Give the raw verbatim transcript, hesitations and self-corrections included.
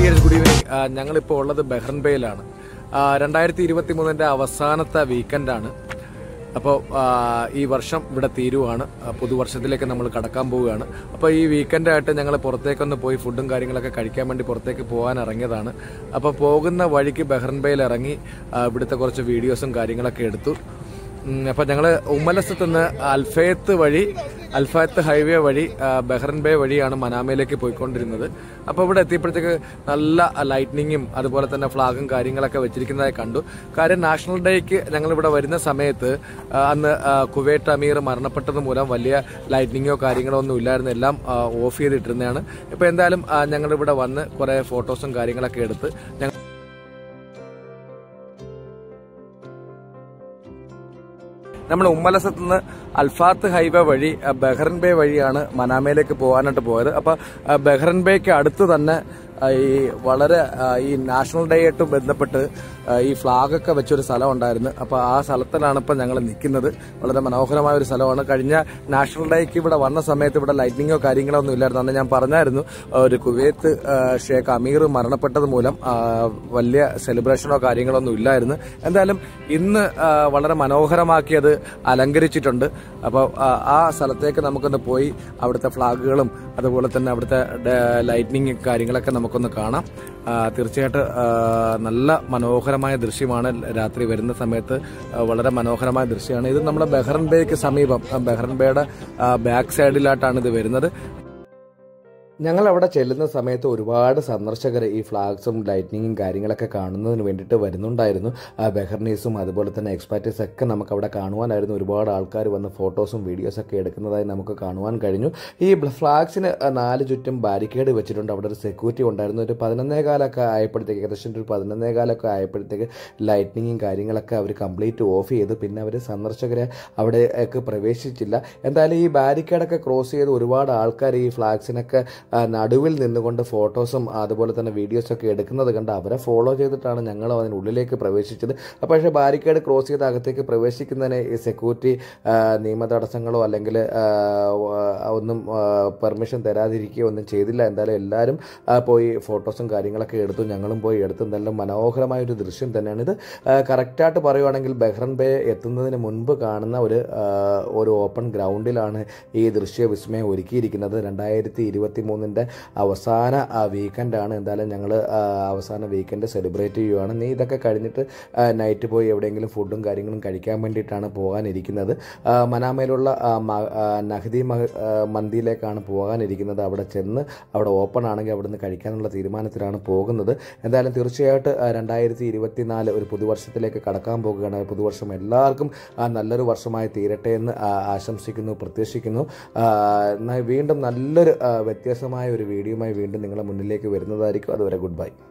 Dears, good evening. ഞങ്ങളിപ്പോൾ ഉള്ളത് Bahrain ബേയിലാണ്. രണ്ടായിരത്തി ഇരുപത്തി മൂന്നിൻ്റെ അവസാനത്തെ വീക്കെൻഡാണ്. അപ്പോൾ ഈ വർഷം ഇവിടെ തീരുവാണ്. പുതുവർഷത്തിലേക്ക് നമ്മൾ കടക്കാൻ പോവുകയാണ്. അപ്പോൾ ഈ വീക്കെൻഡായിട്ട് ഞങ്ങൾ പുറത്തേക്കൊന്ന് പോയി ഫുഡും കാര്യങ്ങളൊക്കെ കഴിക്കാൻ വേണ്ടി പുറത്തേക്ക് പോകാൻ ഇറങ്ങിയതാണ്. അപ്പോൾ പോകുന്ന വഴിക്ക് ബഹ്റൈൻ ബേയിൽ ഇറങ്ങി ഇവിടുത്തെ കുറച്ച് വീഡിയോസും കാര്യങ്ങളൊക്കെ എടുത്തു. അപ്പോൾ ഞങ്ങൾ ഉമ്മലസത്ത് നിന്ന് അൽഫയത്ത് വഴി അൽഫയത്ത് ഹൈവേ വഴി ബഹ്റൈൻ ബേ വഴിയാണ് മനാമയിലേക്ക് പോയിക്കൊണ്ടിരുന്നത്. അപ്പോൾ ഇവിടെ എത്തിയപ്പോഴത്തേക്ക് നല്ല ലൈറ്റ്നിങ്ങും അതുപോലെ തന്നെ ഫ്ലാഗും കാര്യങ്ങളൊക്കെ വെച്ചിരിക്കുന്നതായി കണ്ടു. കാര്യം നാഷണൽ ഡേക്ക് ഞങ്ങളിവിടെ വരുന്ന സമയത്ത് അന്ന് കുവൈറ്റ് അമീർ മരണപ്പെട്ടത് മൂലം വലിയ ലൈറ്റ്നിങ്ങോ കാര്യങ്ങളോ ഒന്നും ഇല്ലായിരുന്നു, എല്ലാം ഓഫ് ചെയ്തിട്ടിരുന്നതാണ്. ഇപ്പോൾ എന്തായാലും ഞങ്ങളിവിടെ വന്ന് കുറേ ഫോട്ടോസും കാര്യങ്ങളൊക്കെ എടുത്ത് ഞങ്ങൾ നമ്മൾ ഉമ്മലസത്ത് നിന്ന് അൽഫാത്ത് ഹൈവേ വഴി ബഹ്റൈൻ ബേ വഴിയാണ് മനാമയിലേക്ക് പോകാനായിട്ട് പോയത്. അപ്പോൾ ബഹ്റൈൻ ബേക്ക് അടുത്ത് തന്നെ ഈ വളരെ ഈ നാഷണൽ ഡേ ആയിട്ട് ബന്ധപ്പെട്ട് ഈ ഫ്ലാഗൊക്കെ വെച്ചൊരു സ്ഥലം ഉണ്ടായിരുന്നു. അപ്പോൾ ആ സ്ഥലത്തിലാണ് ഇപ്പോൾ ഞങ്ങൾ നിൽക്കുന്നത്. വളരെ മനോഹരമായ ഒരു സ്ഥലമാണ്. കഴിഞ്ഞ നാഷണൽ ഡേക്ക് ഇവിടെ വന്ന സമയത്ത് ഇവിടെ ലൈറ്റിങ്ങോ കാര്യങ്ങളോ ഒന്നും ഇല്ലായിരുന്നു. അന്ന് ഞാൻ പറഞ്ഞായിരുന്നു, ഒരു കുവൈത്ത് ഷേഖ് അമീർ മരണപ്പെട്ടത് മൂലം വലിയ സെലിബ്രേഷനോ കാര്യങ്ങളോ ഒന്നും ഇല്ലായിരുന്നു. എന്തായാലും ഇന്ന് വളരെ മനോഹരമാക്കിയത് അലങ്കരിച്ചിട്ടുണ്ട്. അപ്പോൾ ആ സ്ഥലത്തേക്ക് നമുക്കൊന്ന് പോയി അവിടുത്തെ ഫ്ലാഗുകളും അതുപോലെ തന്നെ അവിടുത്തെ ലൈറ്റ്നിങ് കാര്യങ്ങളൊക്കെ നമുക്കൊന്ന് കാണാം. തീർച്ചയായിട്ടും നല്ല മനോഹരമായ ദൃശ്യമാണ്. രാത്രി വരുന്ന സമയത്ത് വളരെ മനോഹരമായ ദൃശ്യമാണ്. ഇത് നമ്മുടെ ബഹ്റൈൻ ബേക്ക് സമീപം, ബഹ്റൈൻ ബേയുടെ ബാക്ക് സൈഡിലായിട്ടാണ് ഇത് വരുന്നത്. ഞങ്ങൾ അവിടെ ചെല്ലുന്ന സമയത്ത് ഒരുപാട് സന്ദർശകർ ഈ ഫ്ലാഗ്സും ലൈറ്റ്നിങ്ങും കാര്യങ്ങളൊക്കെ കാണുന്നതിന് വേണ്ടിയിട്ട് വരുന്നുണ്ടായിരുന്നു. ബഹ്റൈനീസും അതുപോലെ തന്നെ എക്സ്പാറ്റീസ് ഒക്കെ നമുക്ക് അവിടെ കാണുവാനായിരുന്നു. ഒരുപാട് ആൾക്കാർ വന്ന് ഫോട്ടോസും വീഡിയോസൊക്കെ എടുക്കുന്നതായി നമുക്ക് കാണുവാൻ കഴിഞ്ഞു. ഈ ഫ്ലാഗ്സിന് നാല് ചുറ്റും ബാരിക്കേഡ് വെച്ചിട്ടുണ്ട്. അവിടെ ഒരു സെക്യൂരിറ്റി ഉണ്ടായിരുന്നു. ഒരു പതിനൊന്നേകാലൊക്കെ ആയപ്പോഴത്തേക്ക്, ഏകദേശം ഒരു പതിനൊന്നേകാലൊക്കെ ആയപ്പോഴത്തേക്ക് ലൈറ്റ്നിങ്ങും കാര്യങ്ങളൊക്കെ അവർ കംപ്ലീറ്റ് ഓഫ് ചെയ്ത് പിന്നെ അവർ സന്ദർശകരെ അവിടേക്ക് പ്രവേശിച്ചില്ല. എന്തായാലും ഈ ബാരിക്കേഡൊക്കെ ക്രോസ് ചെയ്ത് ഒരുപാട് ആൾക്കാർ ഈ ഫ്ലാഗ്സിനൊക്കെ നടുവിൽ നിന്നുകൊണ്ട് ഫോട്ടോസും അതുപോലെ തന്നെ വീഡിയോസൊക്കെ എടുക്കുന്നത് കണ്ട് അവരെ ഫോളോ ചെയ്തിട്ടാണ് ഞങ്ങൾ അതിനുള്ളിലേക്ക് പ്രവേശിച്ചത്. പക്ഷേ ബാരിക്കേഡ് ക്രോസ് ചെയ്ത് അകത്തേക്ക് പ്രവേശിക്കുന്നതിന് ഈ സെക്യൂരിറ്റി നിയമ തടസ്സങ്ങളോ അല്ലെങ്കിൽ ഒന്നും പെർമിഷൻ തരാതിരിക്കുകയോ ഒന്നും ചെയ്തില്ല. എന്തായാലും എല്ലാവരും പോയി ഫോട്ടോസും കാര്യങ്ങളൊക്കെ എടുത്തു. ഞങ്ങളും പോയി എടുത്തു. എന്തായാലും മനോഹരമായൊരു ദൃശ്യം തന്നെയാണ് ഇത്. കറക്റ്റായിട്ട് പറയുവാണെങ്കിൽ ബഹ്റൈൻ ബേ എത്തുന്നതിന് മുൻപ് കാണുന്ന ഒരു ഒരു ഓപ്പൺ ഗ്രൗണ്ടിലാണ് ഈ ദൃശ്യ വിസ്മയം ഒരുക്കിയിരിക്കുന്നത്. രണ്ടായിരത്തി ഇരുപത്തി മൂന്നിൻ്റെ അവസാന വീക്കെൻഡാണ്. എന്തായാലും ഞങ്ങൾ അവസാന വീക്കെൻഡ് സെലിബ്രേറ്റ് ചെയ്യുകയാണ്. നീ ഇതൊക്കെ കഴിഞ്ഞിട്ട് നൈറ്റ് പോയി എവിടെയെങ്കിലും ഫുഡും കാര്യങ്ങളും കഴിക്കാൻ വേണ്ടിയിട്ടാണ് പോകാനിരിക്കുന്നത്. മനാമയിലുള്ള നഹ്ദി മന്തിയിലേക്കാണ് പോകാനിരിക്കുന്നത്. അവിടെ ചെന്ന് അവിടെ ഓപ്പൺ ആണെങ്കിൽ അവിടെ നിന്ന് കഴിക്കാനുള്ള തീരുമാനത്തിലാണ് പോകുന്നത്. എന്തായാലും തീർച്ചയായിട്ടും രണ്ടായിരത്തി ഇരുപത്തി നാല് ഒരു പുതുവർഷത്തിലേക്ക് കടക്കാൻ പോകുകയാണ്. പുതുവർഷം എല്ലാവർക്കും നല്ലൊരു വർഷമായി തീരട്ടെ എന്ന് ആശംസിക്കുന്നു, പ്രത്യാശിക്കുന്നു. വീണ്ടും നല്ലൊരു വ്യത്യസ്തമായ ഒരു വീഡിയോയുമായി വീണ്ടും നിങ്ങളുടെ മുന്നിലേക്ക് വരുന്നതായിരിക്കും. അതുവരെ ഗുഡ് ബൈ.